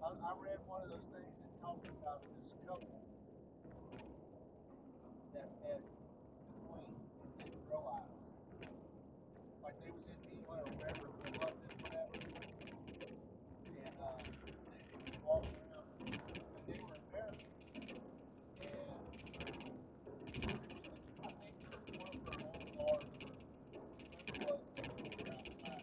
I read one of those things that talked about this couple that met the queen and didn't realize. Like they was in England or wherever, London, whatever, and they was walking around, and they were Americans. And I think one of their own guards or whoever it was, they were outside.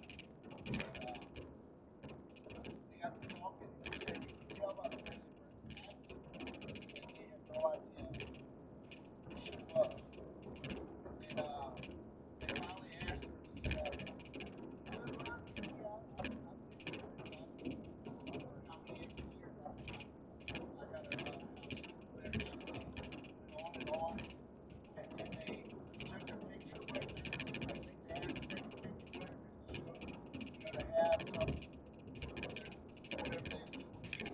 And they got to talking, and they said you could tell by the way they were acting that they had no idea who she was. And they finally asked her, said, how many years I got a house, whatever she said, on and on. And then they took a picture with her. I think they asked to take a picture with her to show, to have something, whatever they do.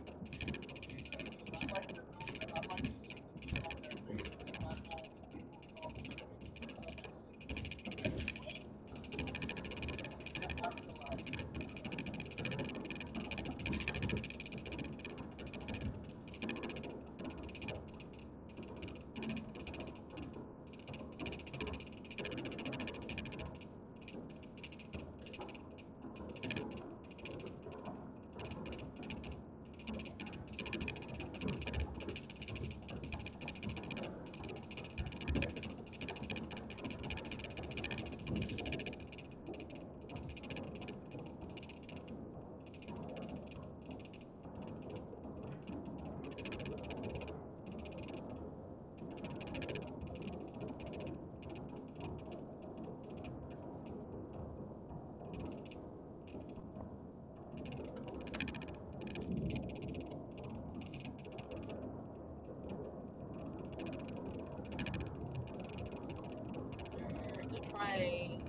I'd like to know that. I'd like to see the look on their face when they got home and people were talking to them. And somebody said, wait, they did not realize it. The train.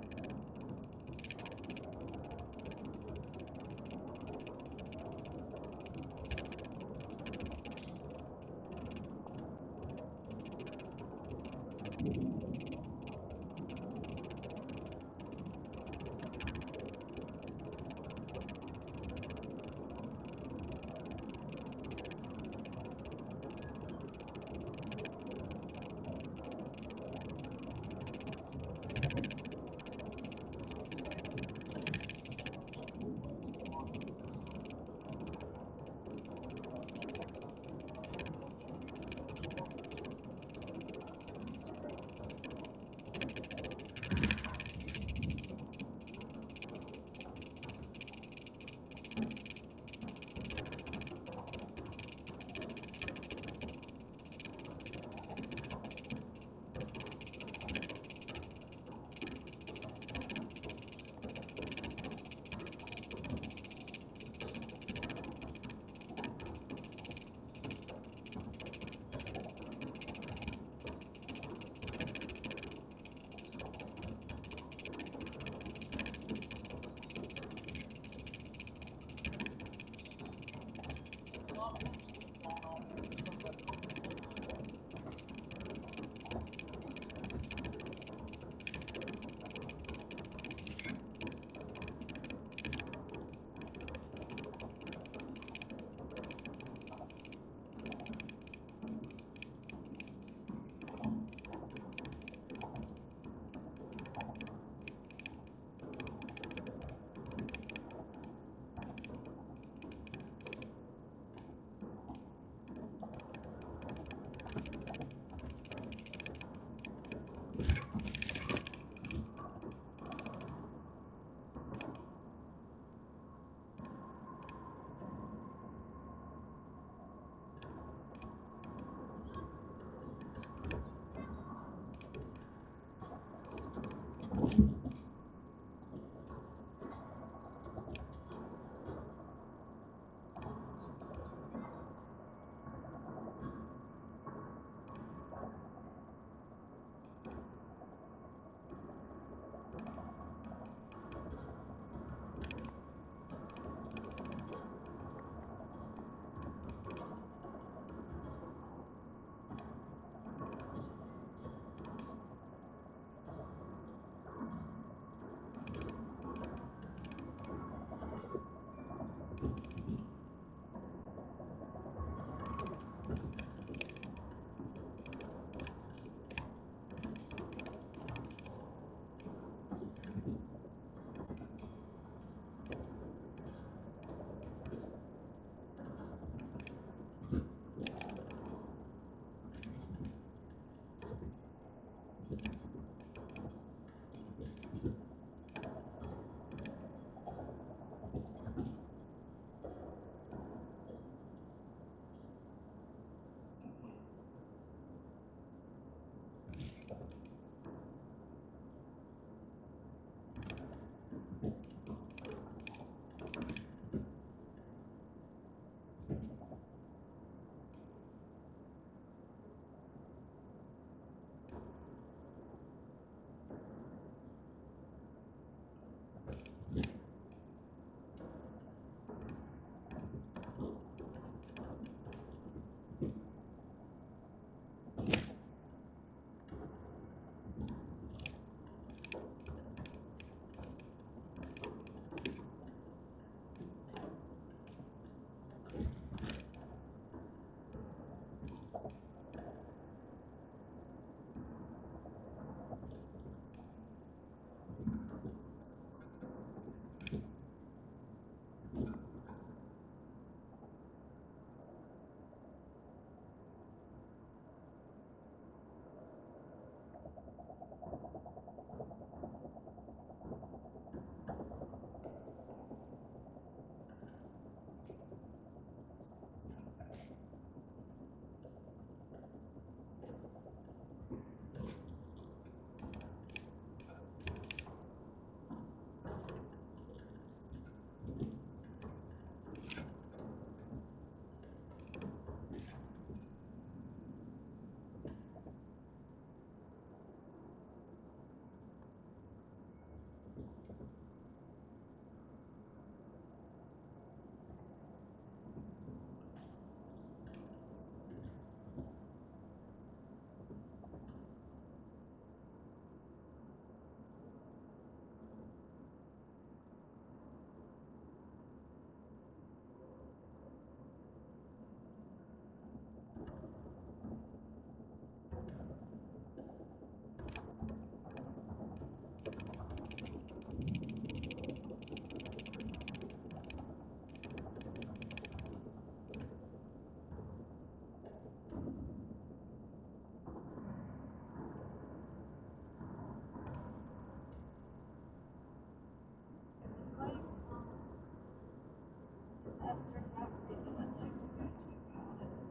have certified people that like to go to about it.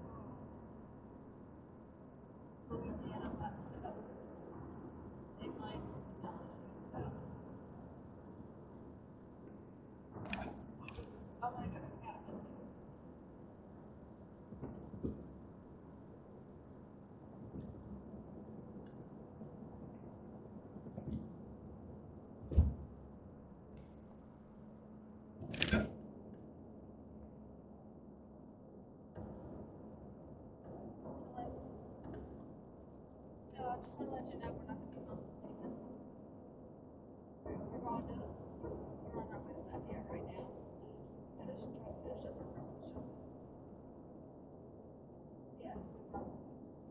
Louisiana hot stuff. They might stuff. Oh my god, yeah. No, I just want to let you know we're not going to be on pavement. We're going to, we're on our way to Lafayette right now. Trying to finish up our Christmas shopping. Yeah, we promise.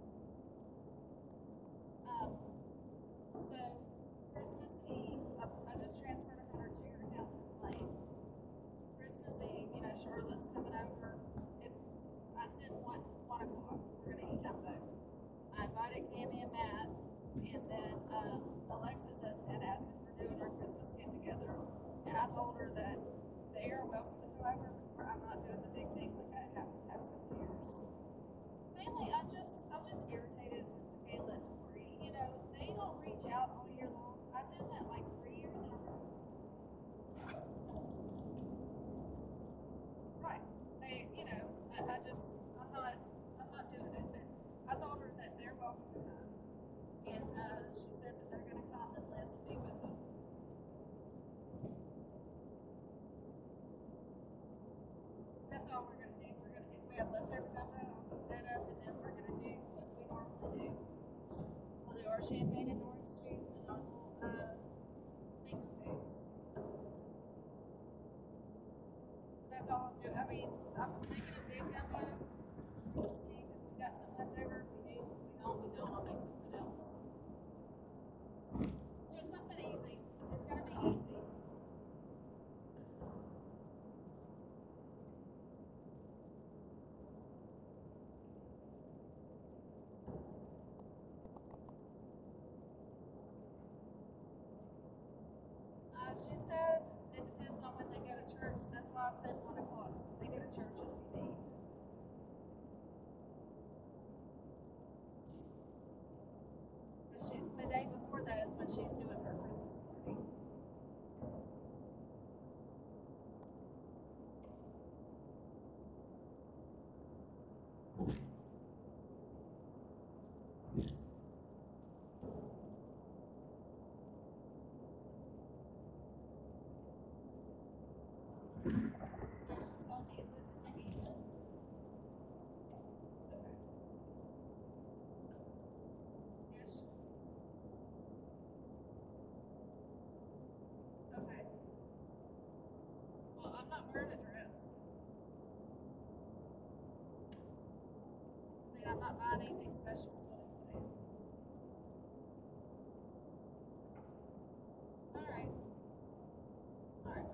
So, Christmas Eve, I just transferred 100 to your account in Lane. Christmas Eve, you know, Charlotte's coming over. I said 1 o'clock. We're going to eat that boat. I invited Cammy and Matt, and then Alexis had asked if we're doing our Christmas get together, and I told her that they are welcome to go over, but I'm not doing the big thing like I have the past couple of years. Mainly, I'm just irritated with Michaela and Tori. You know, they don't reach out all year long. I've done that like 3 years in a row. Right. They, you know, I'm not doing it. I told her that they're welcome to come. And she said that they're going to come and Liz will be with them. That's all we're going to do. If we have leftover gumbo, I'll cook that up, and then we're going to do what we normally do. We'll do our champagne and orange juice and our little finger foods. That's all I'm doing. I mean, I'm making a big gumbo. We'll see if we got some leftover. If we do, if we don't, we don't. I'll make something else. Just something easy. It's going to be easy. She said it depends on when they go to church. That's why I said 1 o'clock. So they go to church, it'll be the evening. But the day before that is when she's doing her Christmas party. Yeah, she told me it's in the evening. Okay. Yes. Okay. Well, I'm not wearing a dress. I mean, I'm not buying anything special. All right. All right.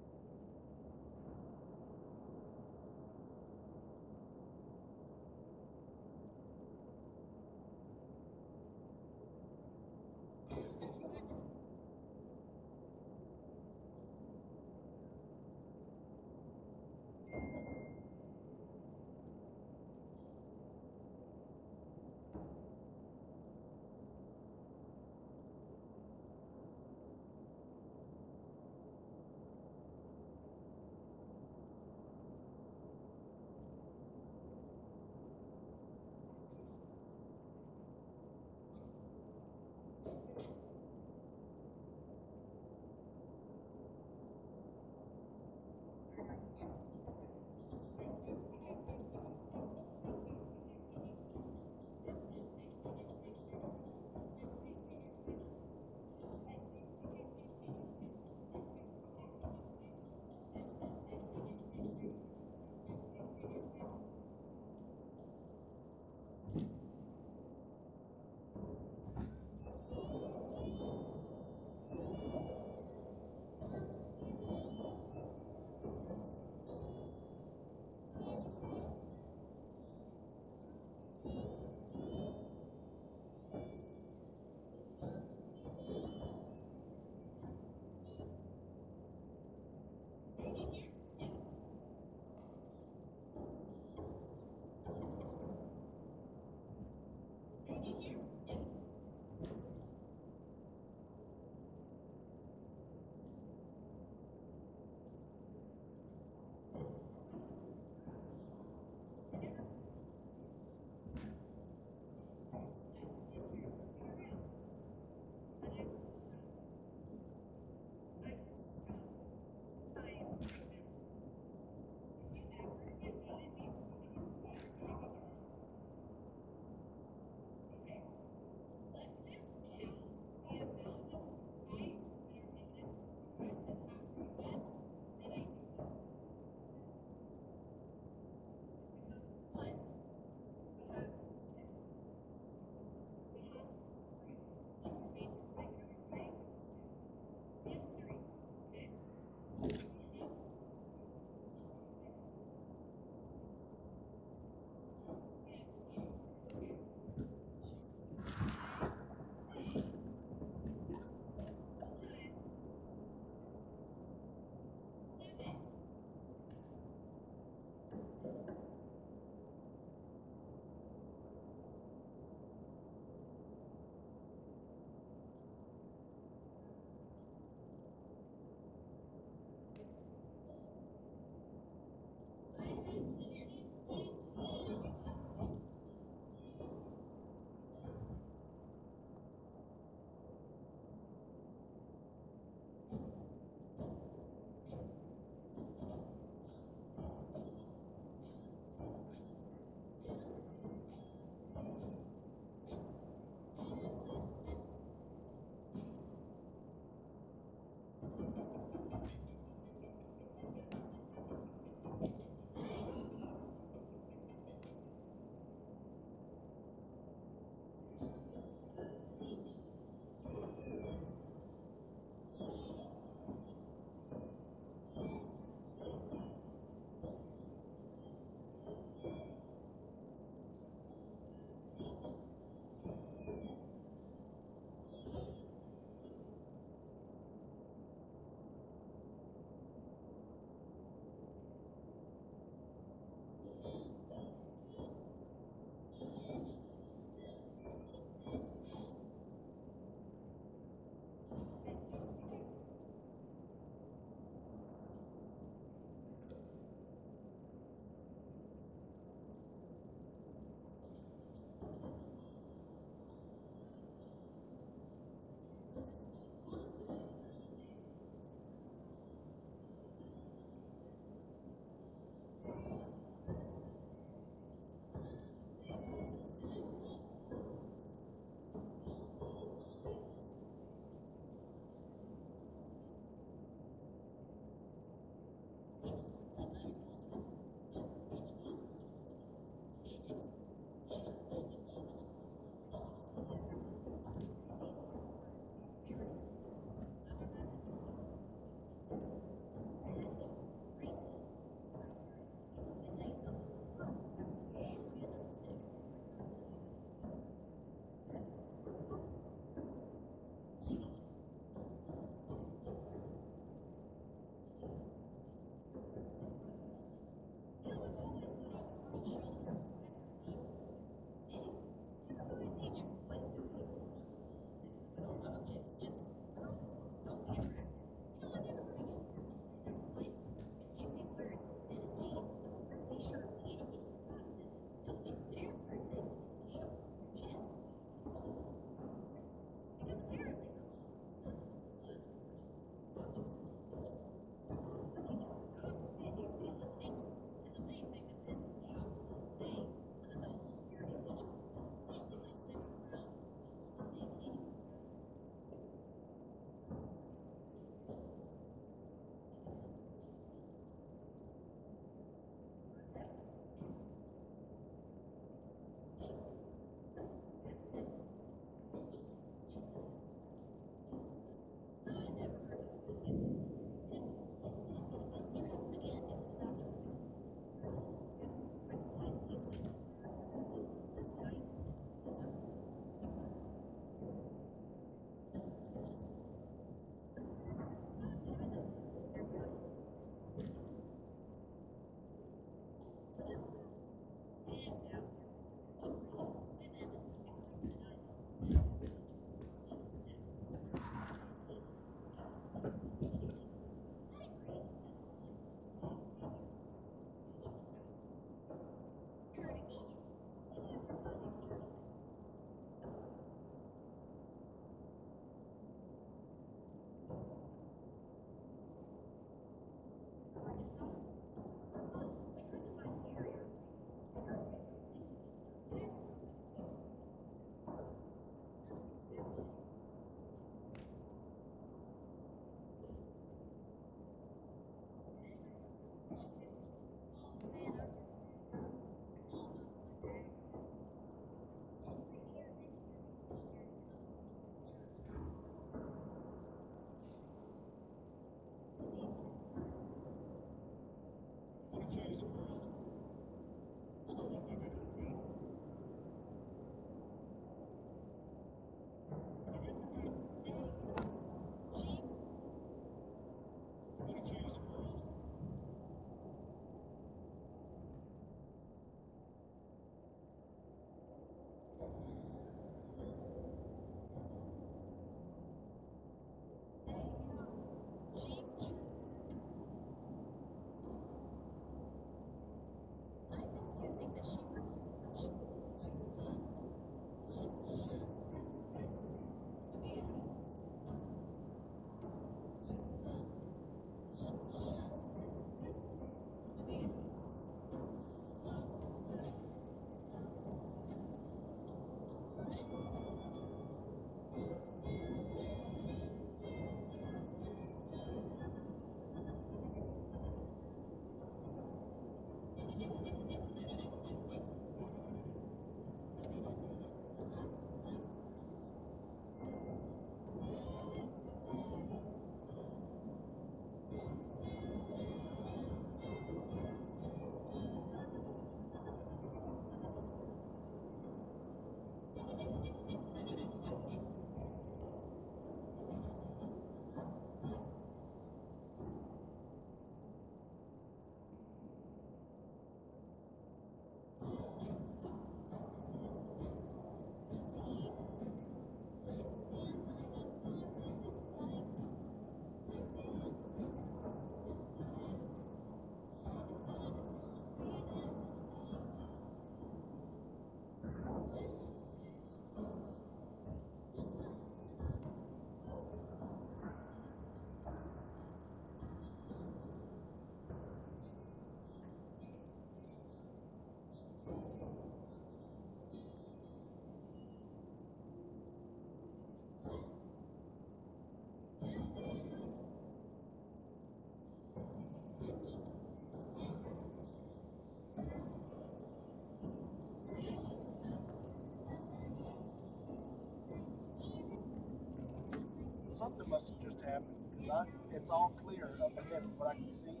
something must have just happened because it's all clear up ahead from what I can see.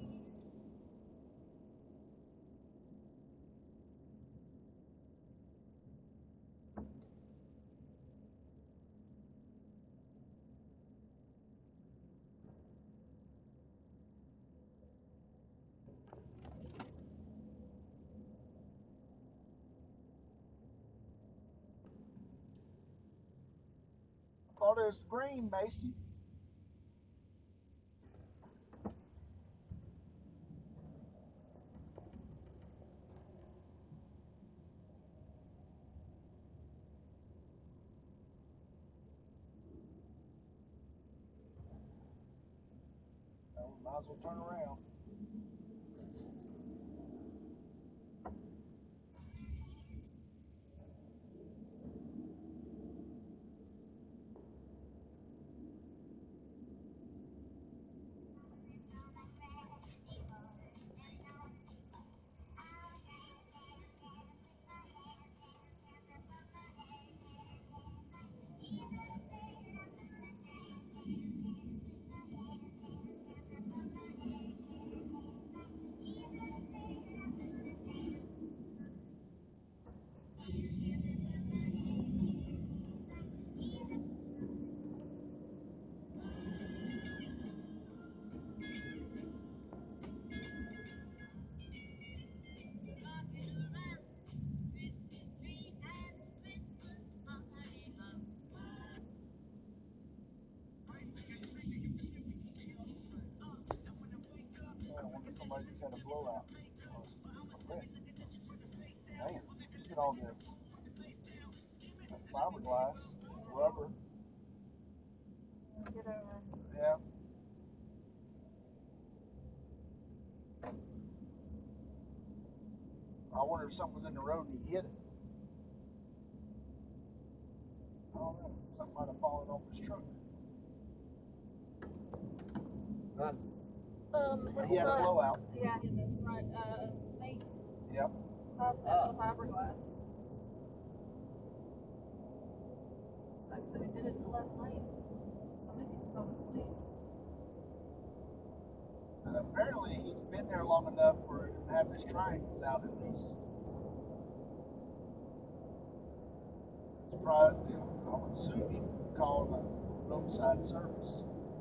I thought it was green, Macy. Well, we might as well turn around. I wonder if somebody just had a blowout. Damn, look at all this. Fiberglass, rubber. Get over. Yeah. I wonder if something was in the road and he hit it. I don't know. Something might have fallen off his truck. None. His He had a front. blowout. Yeah, his front paint. Yep. The fiberglass. Sucks that he did it in the left lane. Somebody needs to call the police. Apparently, he's been there long enough for him to have his triangles out at least. It's probably, I would assume he would call the roadside service.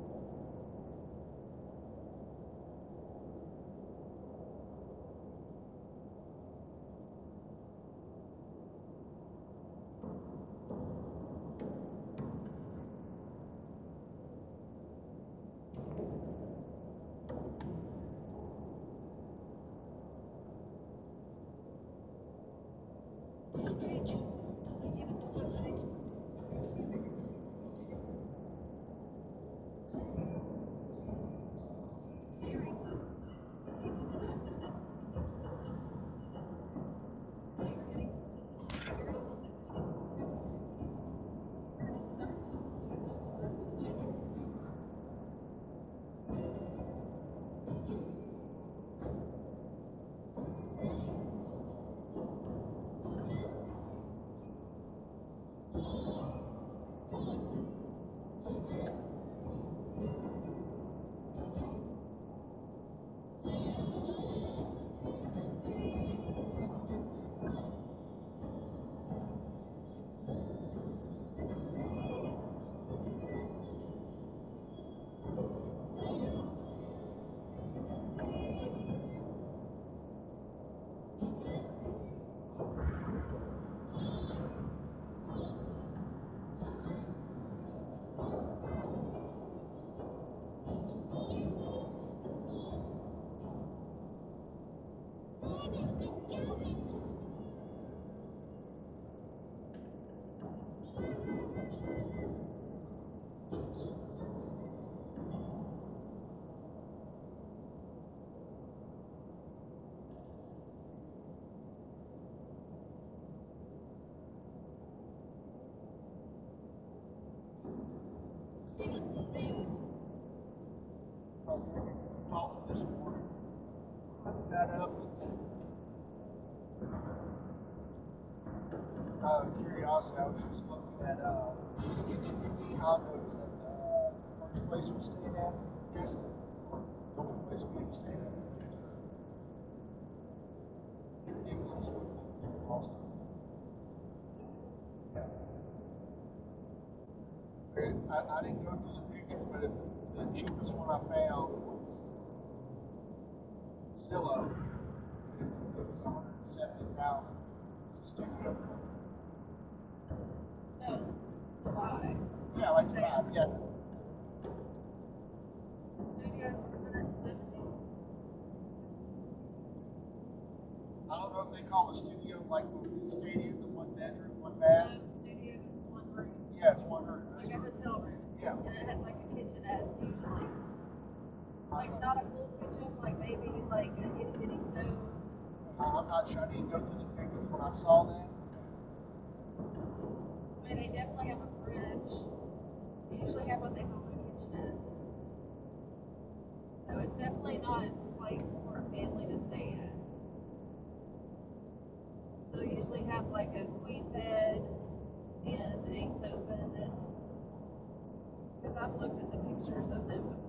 Talk this morning. I got up and curiosity. I was just looking at condos first place we stayed at? Yes. The only place we stayed at. Ridiculous what the cost. Yeah. I didn't go through the pictures, but the cheapest one I found was Zillow. It was 170,000. It's a studio. No, it's a lie. Yeah, like Stay that. up. Yeah. The studio for 170. I don't know if they call a studio like what we stayed in, the one bedroom, one bath. No, the studio is one room. Yeah, it's one room. Like a hotel room. Yeah. And it has like a kitchenette usually. Like not a full kitchen, like maybe like a itty bitty stove. I'm not sure. I didn't go through the pictures when I saw that. I mean, they definitely have a fridge. They usually have what they call a kitchenette. So it's definitely not like for a family to stay at. They'll usually have like a queen bed and a sofa in it. Because I've looked at the pictures of them before.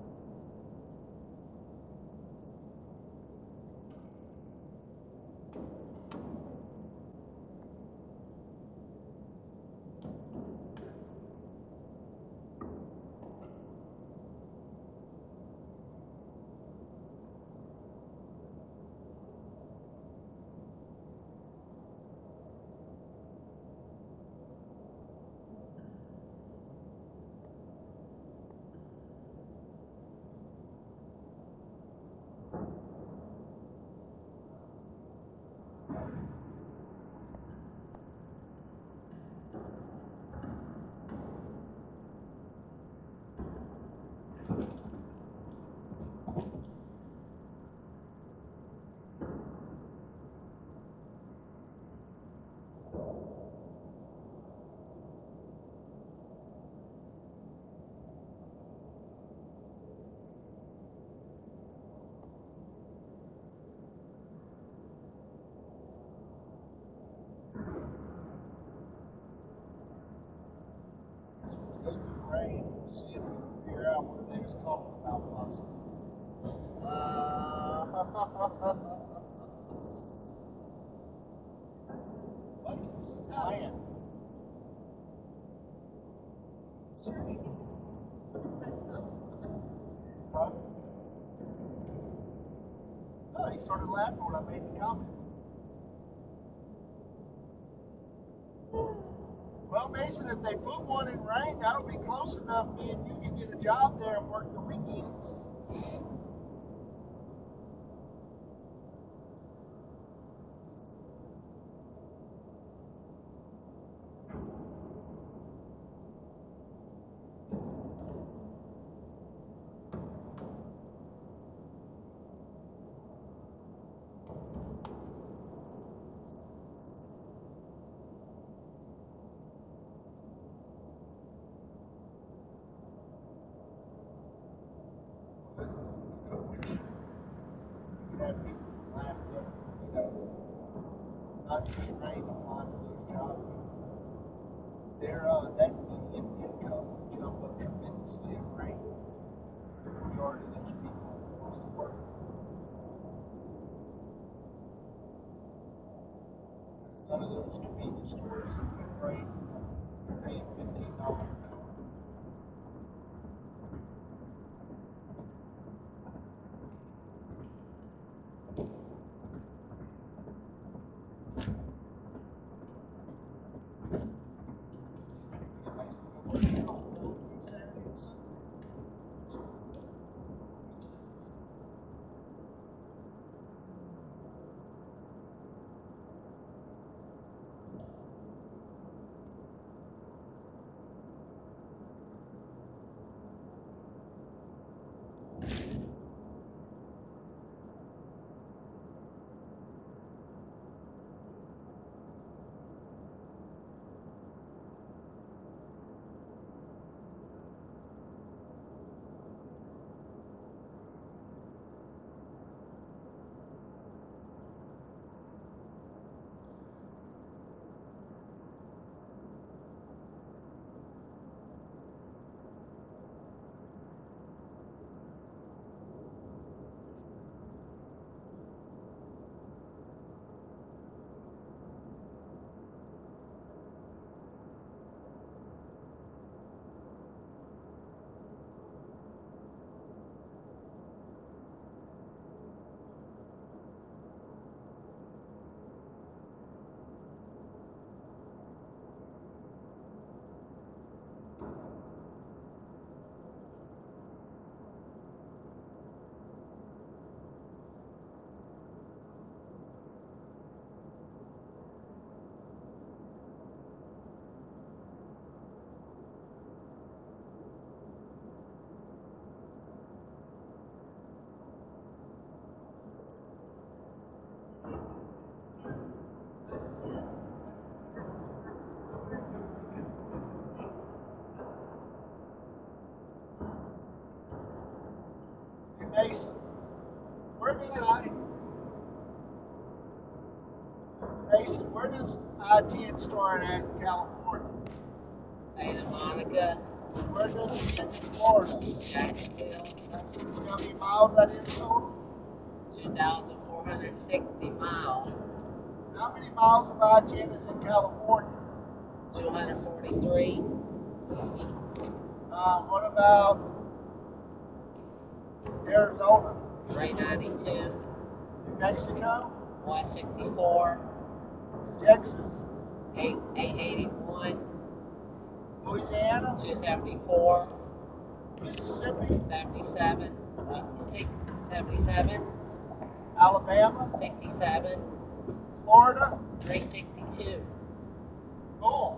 So we'll go through the rain. We'll see if we can figure out what they was talking about possibly. What is land? Huh? Oh, he started laughing when I made the comment. Well, Mason, if they put one in rain, that'll be close enough. Me and you can get a job there and work the weekends. You have people laugh at, not just rain applying to those jobs. That median income will jump up tremendously in rain. The majority of those people wants to work. None of those convenience stores in rain are paying $15 an hour. Saturday and Sunday. Where does Mason, where does I-10 start at in California? Santa Monica, Where does it end in Florida? Jacksonville, You know how many miles that is total? 2,460 miles, How many miles of I-10 is in California? 243, What about Arizona? 392, New Mexico? 164, Texas? 881, Louisiana? 274, Mississippi? 77, 77, Alabama? 67, Florida? 362. Cool.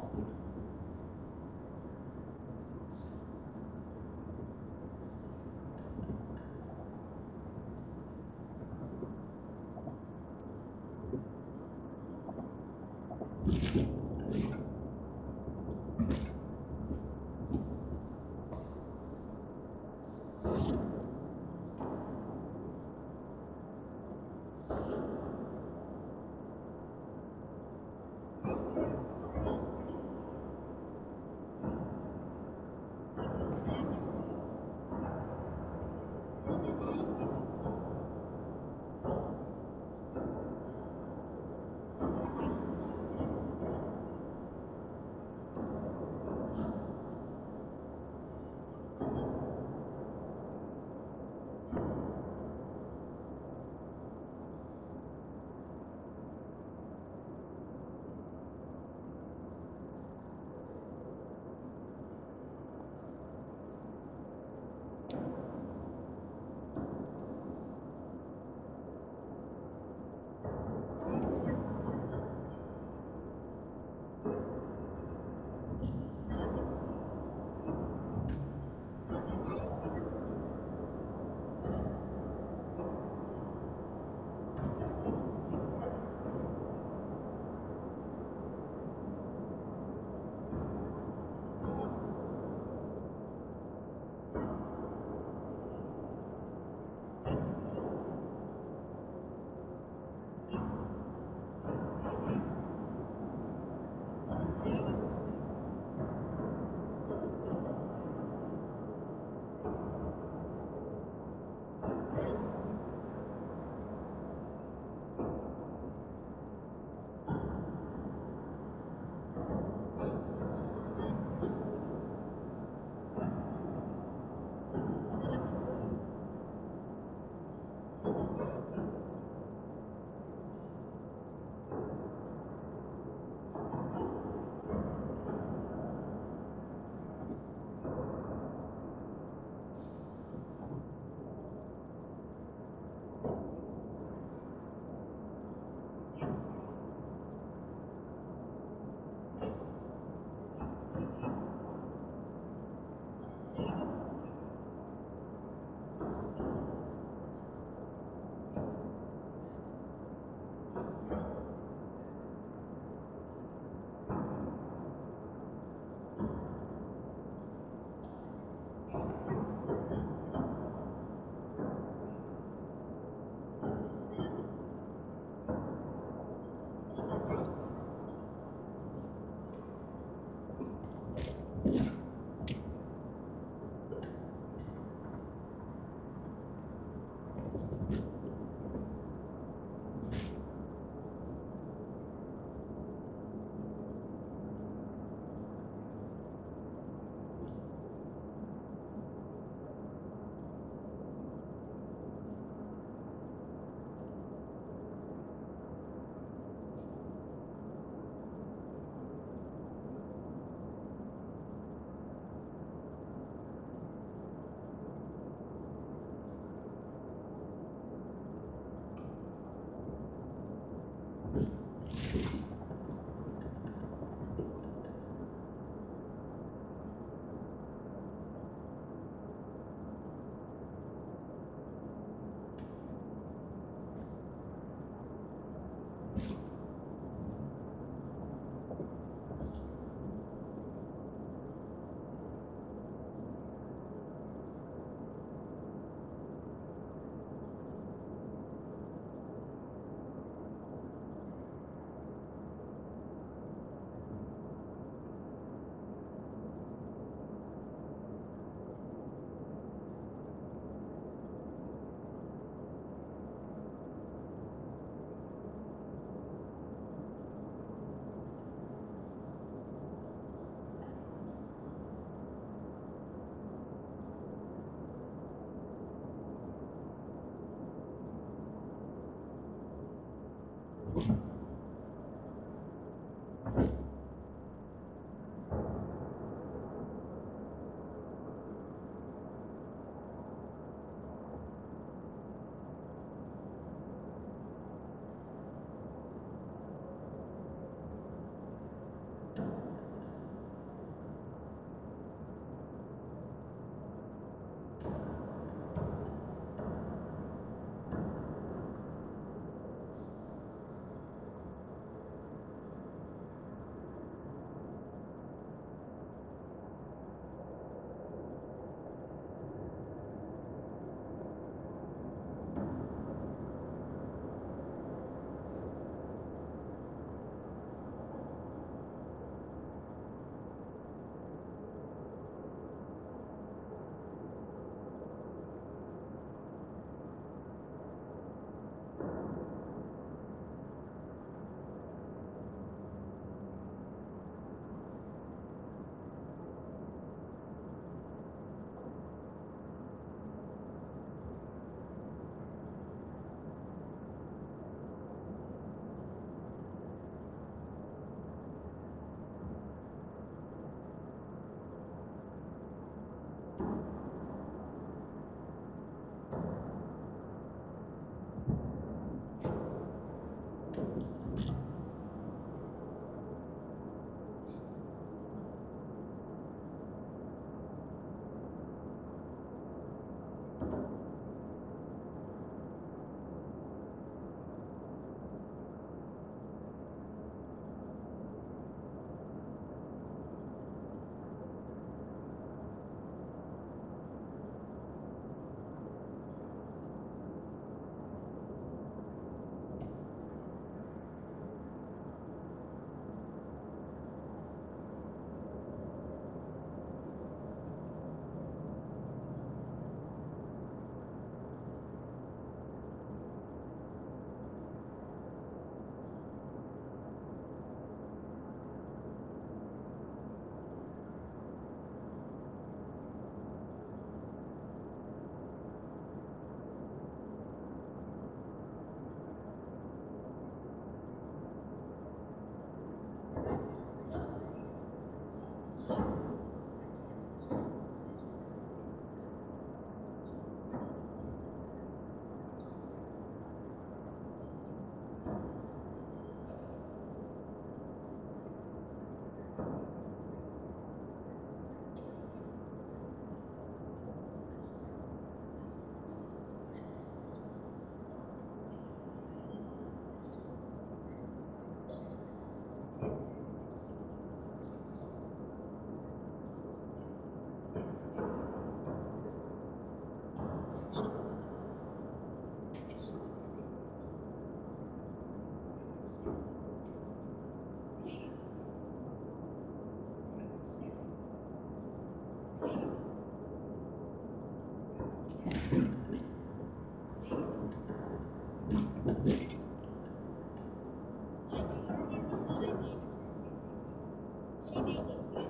She made this good.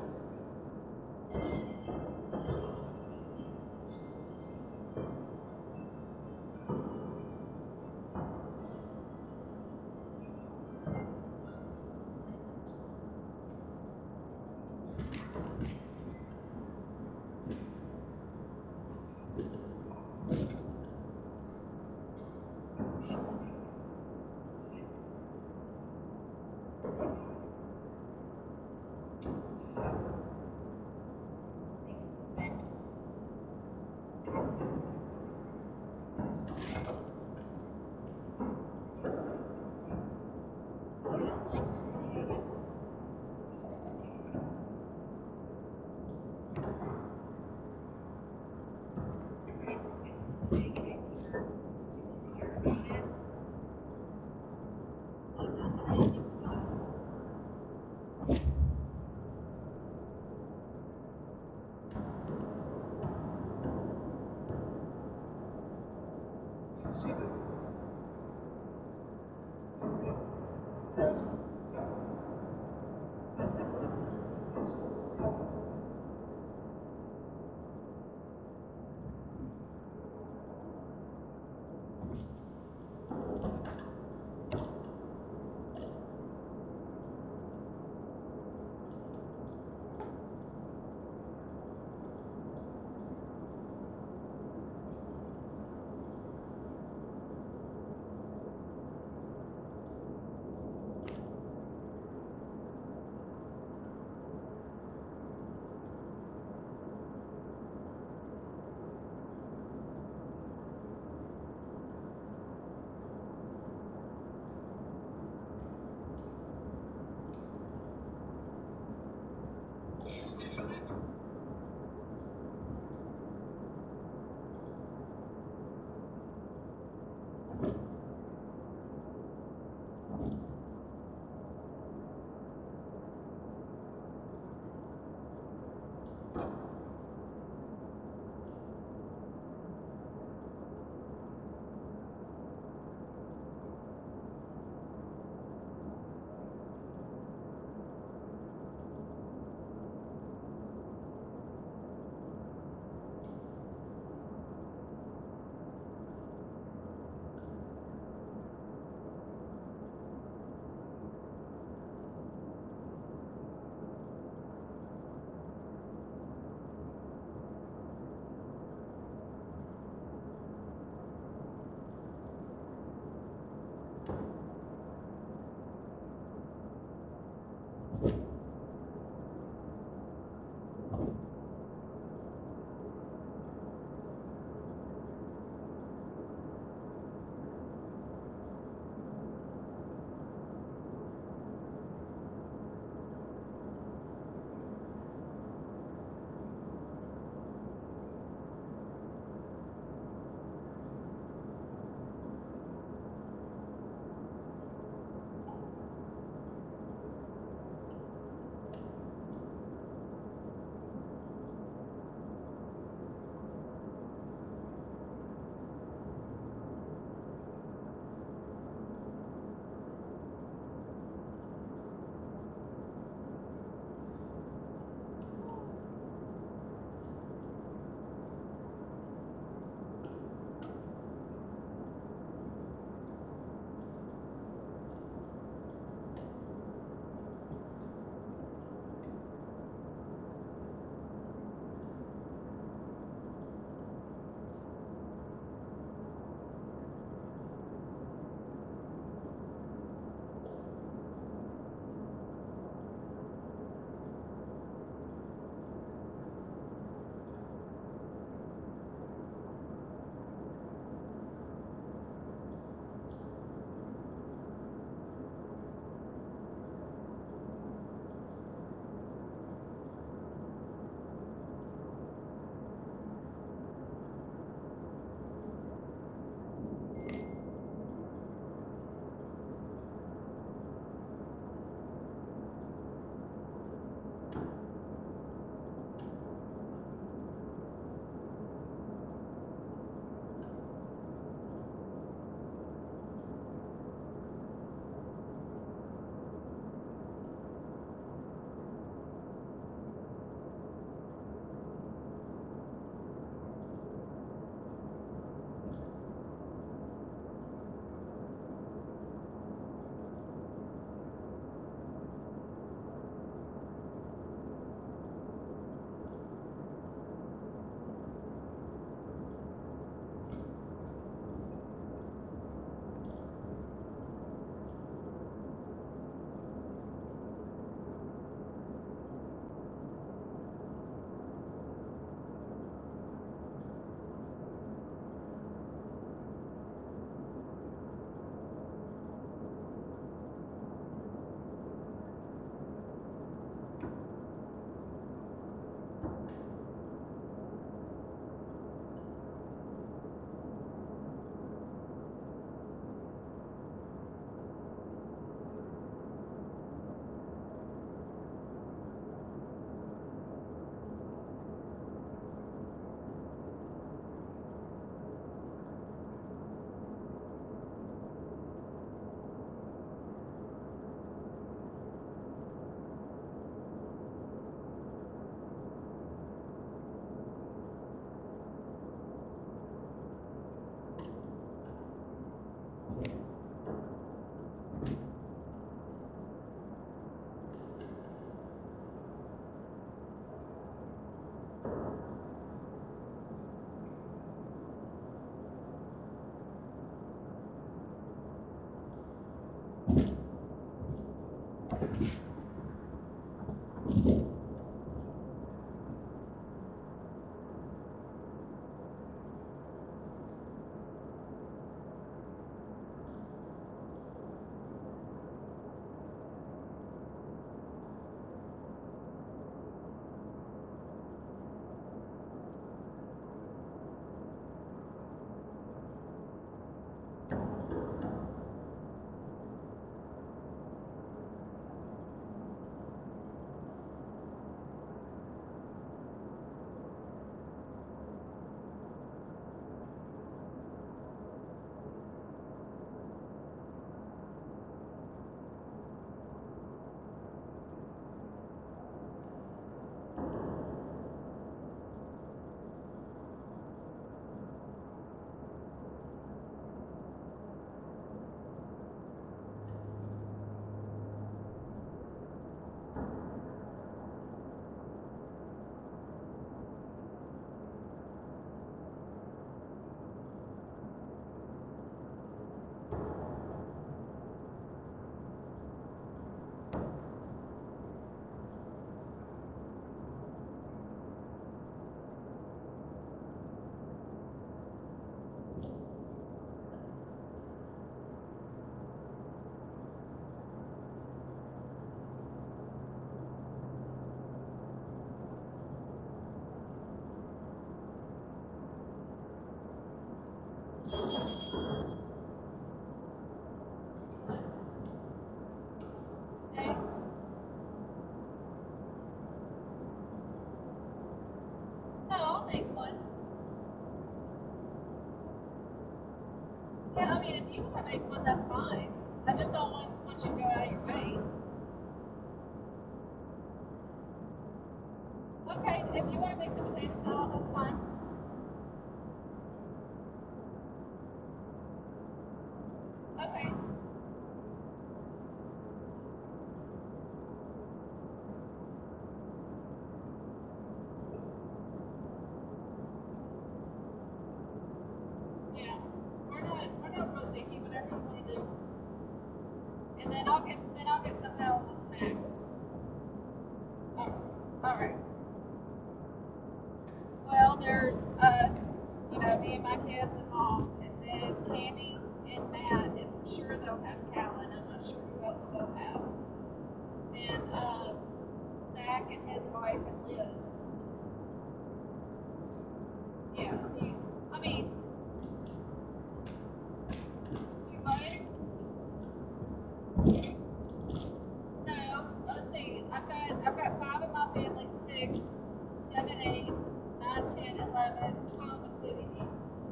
See that? Those I'll make one. Yeah, I mean, if you want to make one, that's fine. I just don't want you to go out of your way. Okay, if you want to make the potato salad, that's fine. Okay. Yeah. We're not real picky, whatever you want to do. And then I'll get some palatable snacks. All right. Well, there's us, me and my kids and mom, and then Cammy and Matt, and I'm sure they'll have Callan. I'm not sure who else they'll have. And Zach and his wife and Liz. Yeah, I mean, do what? No, let's see. I've got 5 of my family, 6, 7, 8, 9, 10, 11, 12, including you.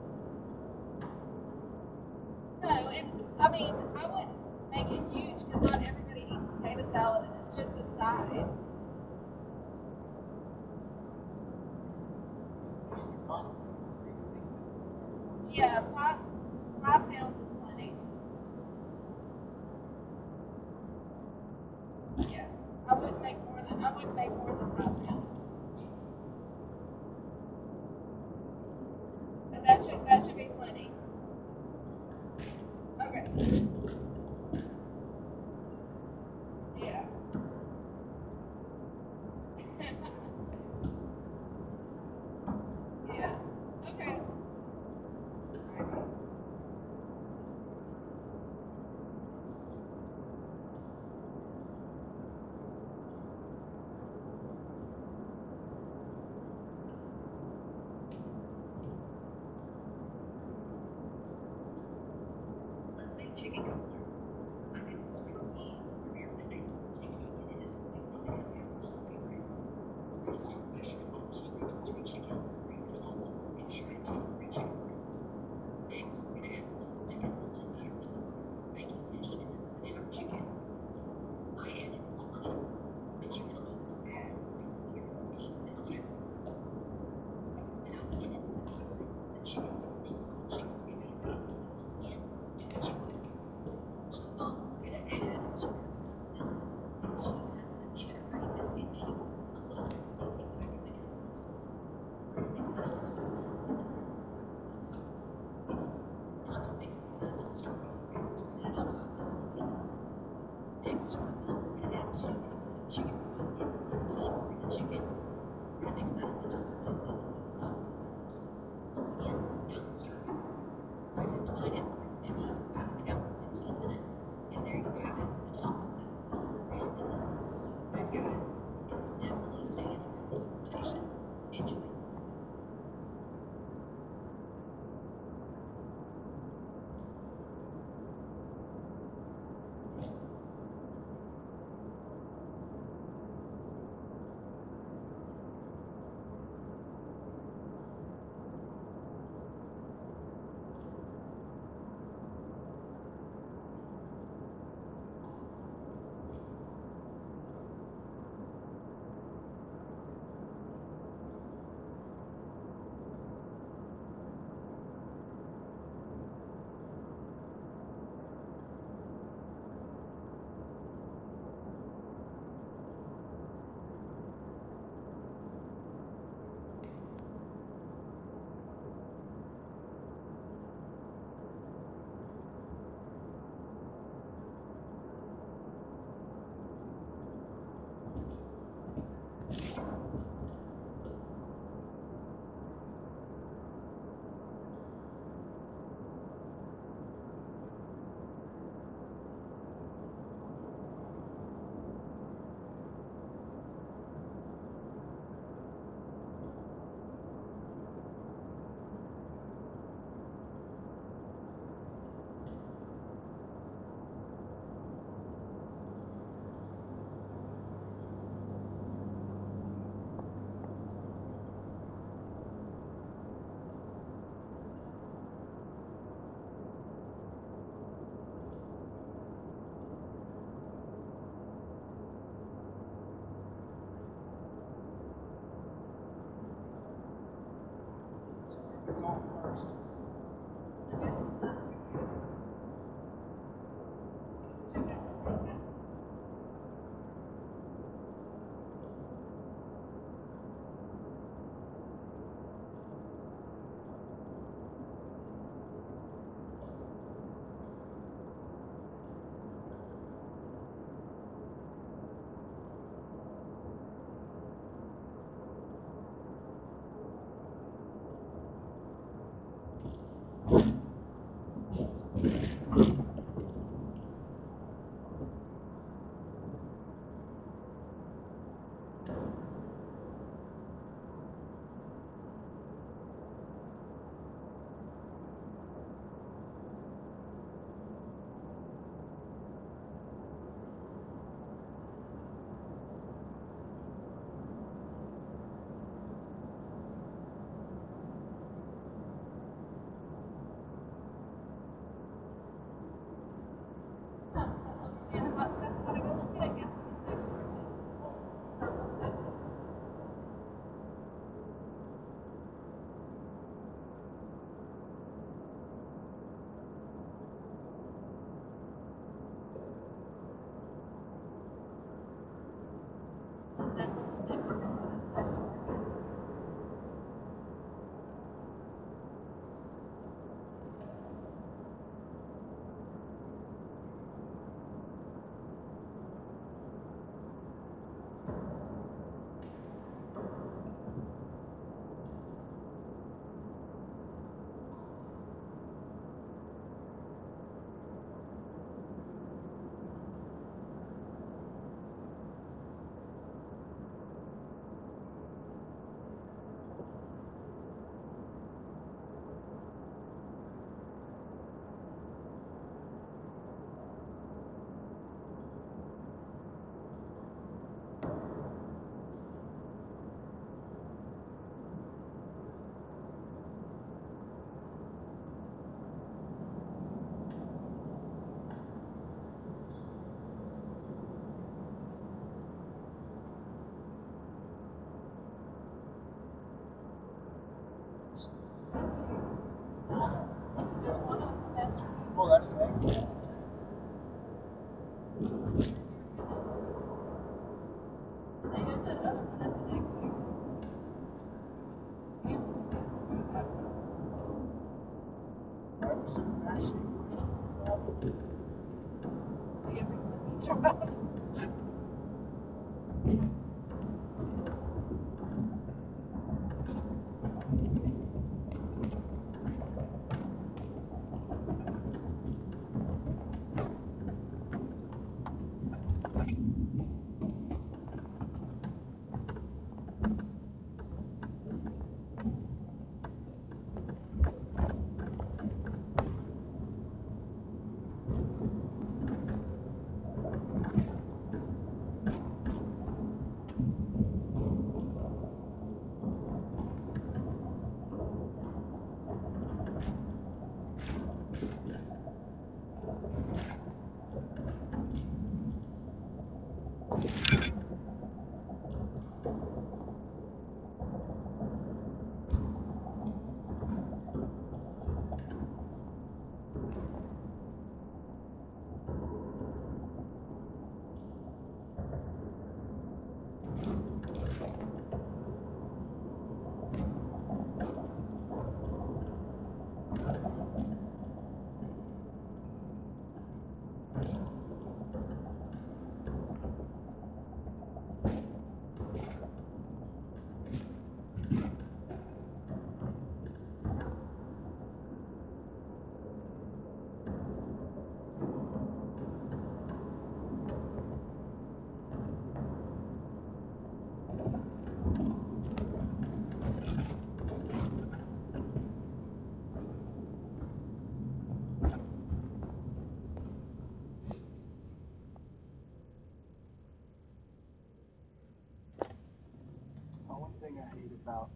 No, and I mean, I wouldn't make it huge because not everybody eats potato salad, and it's just a side. Yeah, 5 pounds is plenty. Yeah, I wouldn't make more than 5 pounds. But that should be plenty. Okay. Yeah. Yeah. Okay. Let's make chicken cutlet. I think it's crispy, rare living, taking it is completely absolutely great. We're going to start mashing up our 2 rotisserie chickens, or you could also make sure to take 3 chicken breasts. Next, we're going to add a little stick of melted butter to our baking dish and then put in our chicken. I added a honey, but you can also add like some carrots and peas as well. Now get it sizzling, the chicken seasoning, chicken gravy, and once again, do what you want to do. first. I guess not. Check out the pavement. Huh, that Louisiana hot stuff I gotta go look at. Guess what it's next door to? Purple Pavement. So that's in the same neighborhood as that Target. There's one on the master. Oh, that's the exit. They have that other one at the next exit. Yeah, that one. That was actually Everyone each one. one thing I hate about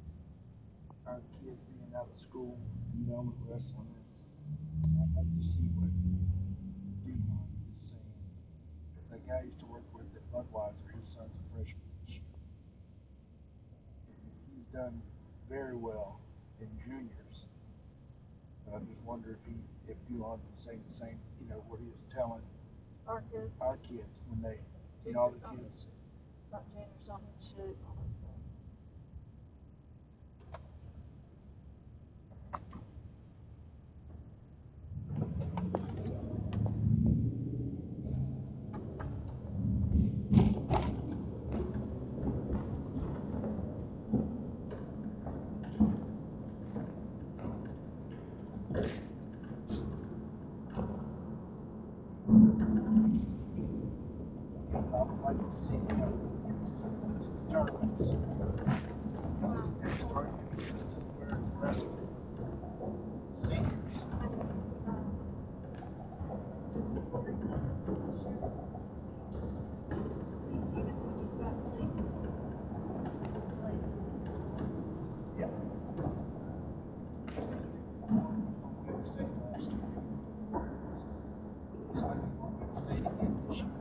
our kids being out of school and done with wrestling is I'd like to see what Dion is saying. Because that guy I used to work with at Budweiser, his son's a freshman this year. And he's done very well in juniors. I just wonder if you wanted to say the same, what he was telling Our kids. our kids when they, all the kids. About juniors don't need shit and all that stuff. I would like to see kids to tournaments. They're starting to get kids to where the rest of the seniors. Yeah. Wednesday last year. Looks like we're Wednesday again this year.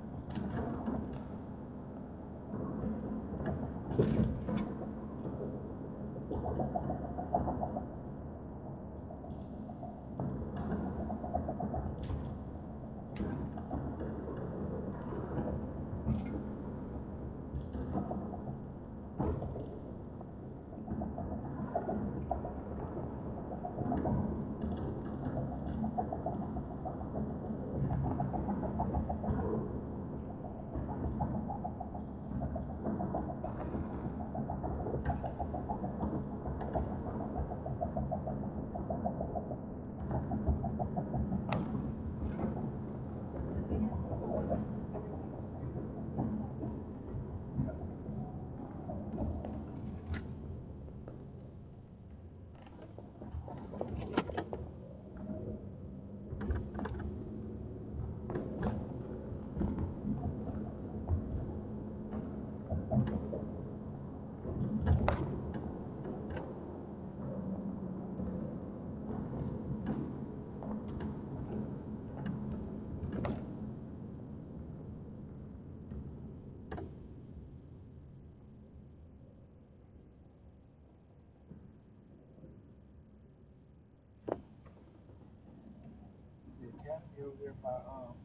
Is the academy over there by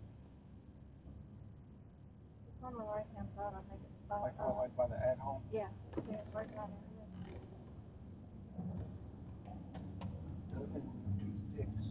It's on the right hand side, I think it's by like by the at home? yeah, it's right down there. The other thing we went to is Dick's.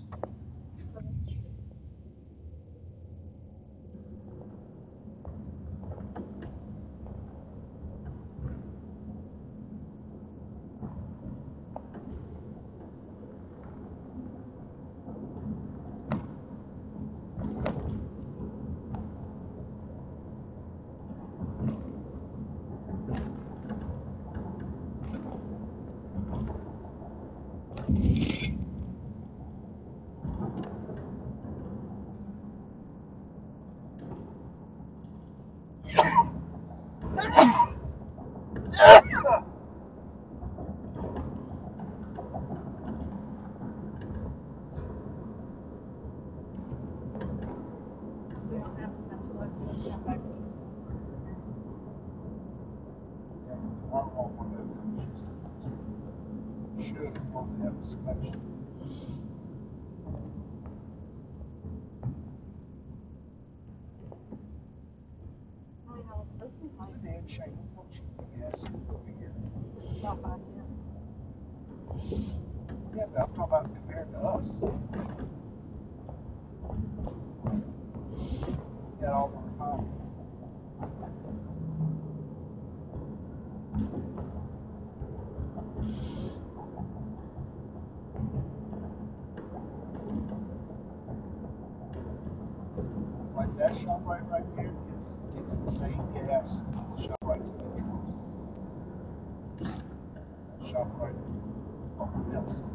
We don't have much left to come back to this. I don't know what that is. Should only have a selection. We have a open It's a mic. damn shame. Don't you gas over here? It's all by 10. Yeah, but I'm talking about compared to us. Got all the refinement. Like that shop right there gets the same gas that the shop right to the entrance. That shop right on Nelson.